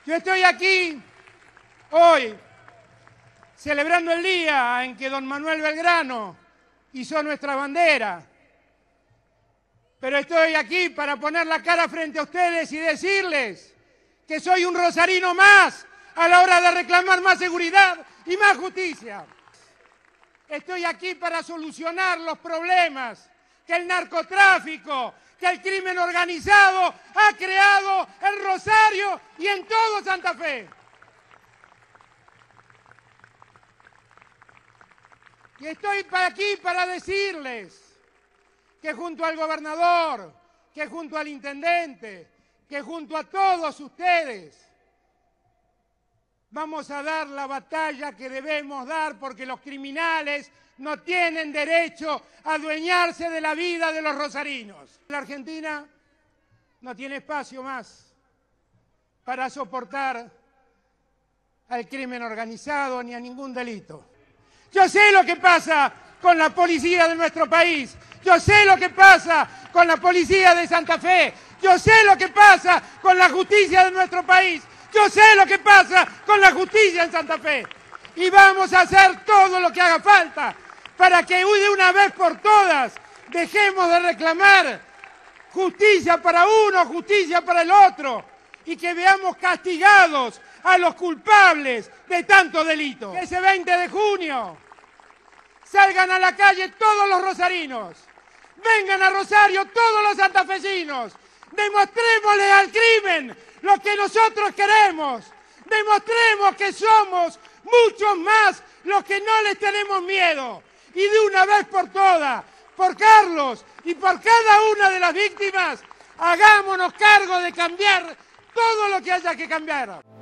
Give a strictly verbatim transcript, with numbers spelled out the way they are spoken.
Yo estoy aquí hoy celebrando el día en que don Manuel Belgrano hizo nuestra bandera. Pero estoy aquí para poner la cara frente a ustedes y decirles que soy un rosarino más a la hora de reclamar más seguridad y más justicia. Estoy aquí para solucionar los problemas que el narcotráfico, que el crimen organizado ha creado en Rosario y en todo Santa Fe. Y estoy aquí para decirles que junto al gobernador, que junto al intendente, que junto a todos ustedes vamos a dar la batalla que debemos dar, porque los criminales no tienen derecho a adueñarse de la vida de los rosarinos. La Argentina no tiene espacio más para soportar al crimen organizado ni a ningún delito. Yo sé lo que pasa con la policía de nuestro país, yo sé lo que pasa con la policía de Santa Fe, yo sé lo que pasa con la justicia de nuestro país, yo sé lo que pasa con la justicia en Santa Fe. Y vamos a hacer todo lo que haga falta para que de una vez por todas dejemos de reclamar justicia para uno, justicia para el otro, y que veamos castigados a los culpables de tanto delito. Ese veinte de junio salgan a la calle todos los rosarinos, vengan a Rosario todos los santafesinos, demostrémosle al crimen lo que nosotros queremos, demostremos que somos muchos más los que no les tenemos miedo, y de una vez por todas, por Carlos y por cada una de las víctimas, hagámonos cargo de cambiar todo lo que haya que cambiar.